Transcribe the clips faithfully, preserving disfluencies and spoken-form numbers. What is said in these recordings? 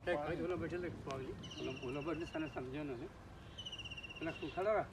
Hey, I don't know better like Pogli. Pull over this and some journal. Like to color.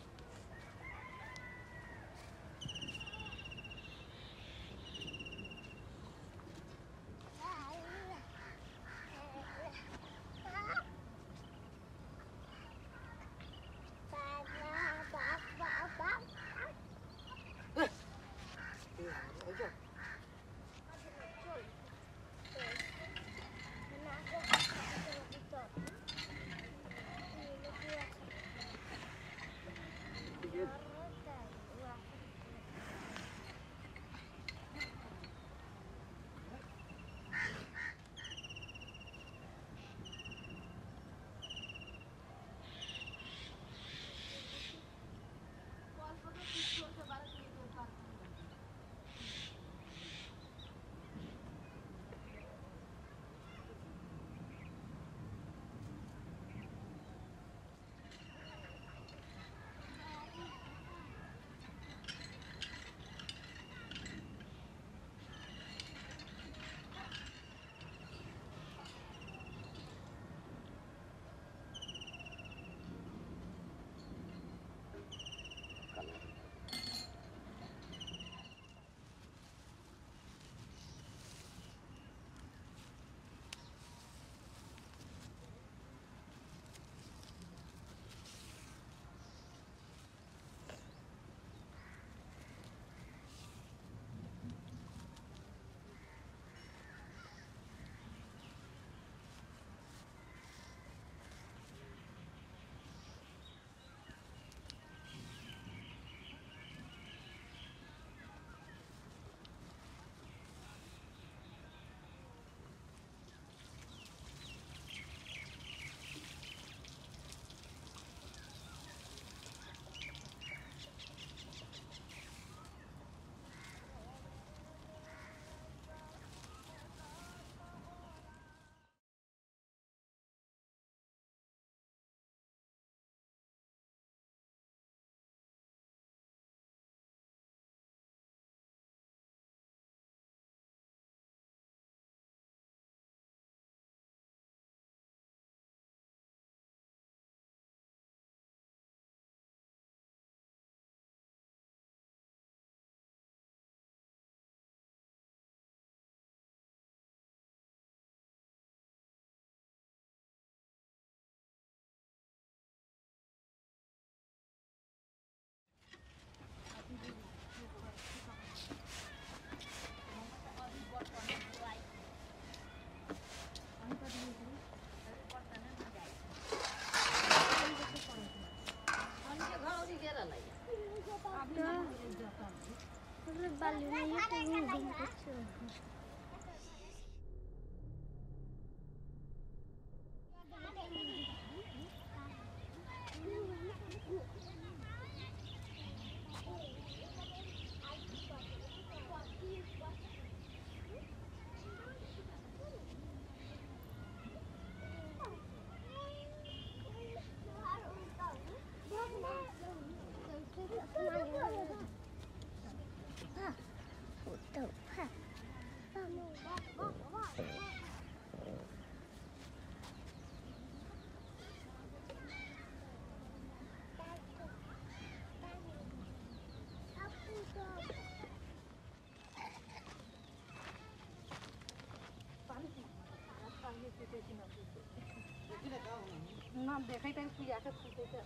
ना देखै त पूजा के फूटे के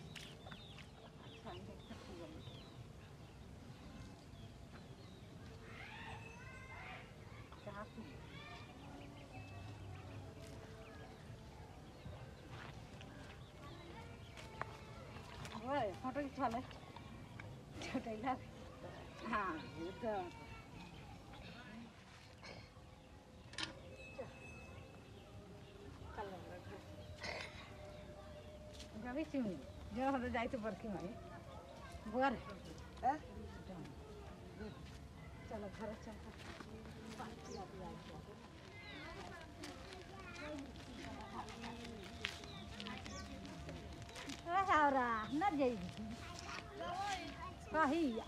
ओए फोटो खिचाले छोटैला हां ये त गवी चुनी जो हम जाई तो बरकी माई बुआर है चलो घर चल Ahora, não é isso. Corria.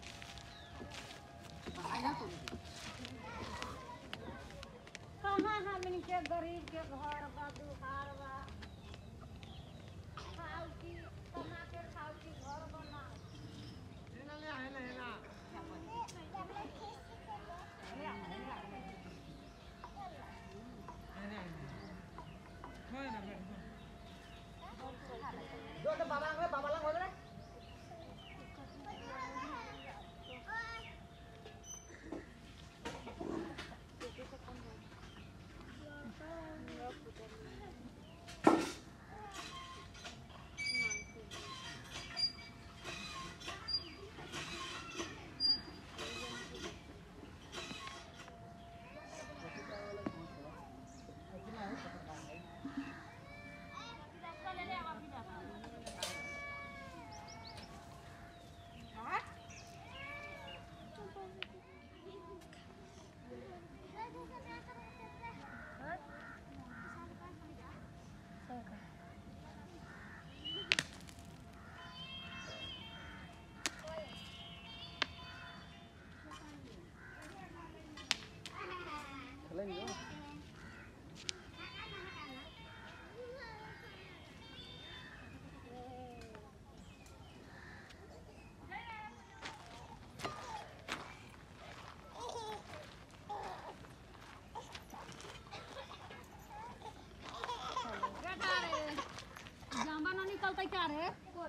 Kहाँ आदमी के गरीब के घर बा दुहार बा खाऊ की कमा के खाऊ की घर बना हेना ले हेना हेना जो तो बाबा लंग बाबा लंग हो रे निकलता क्या रे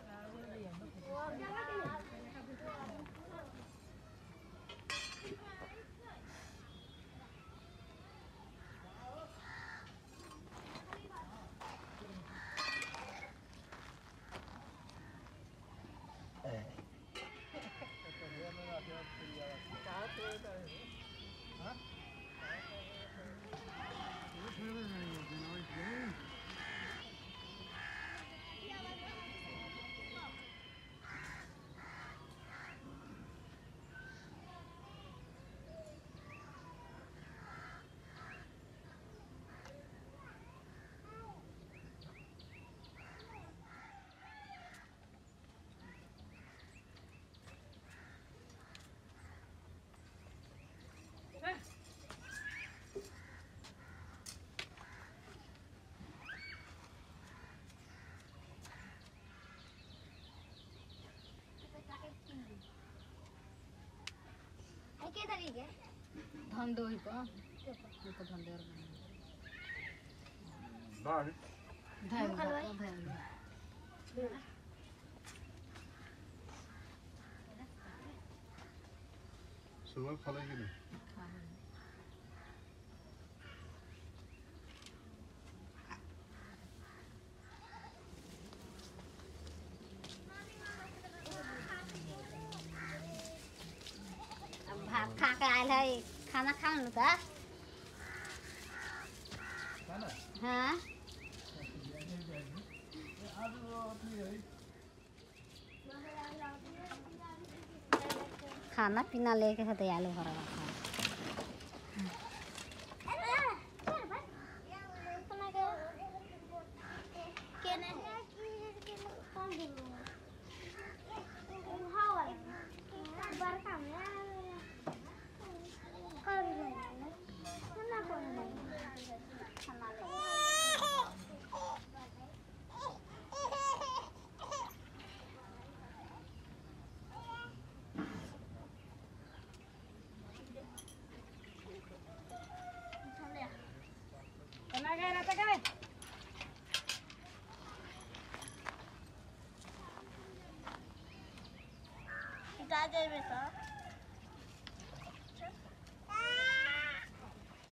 के तरीके धंधो ही को ये तो धंधे और बाहर धान धान सुबह फलेगी नहीं खा के आयल है खाना खा लो का हाँ खाना पीना लेके है तैयार हो रहा है जाए बेटा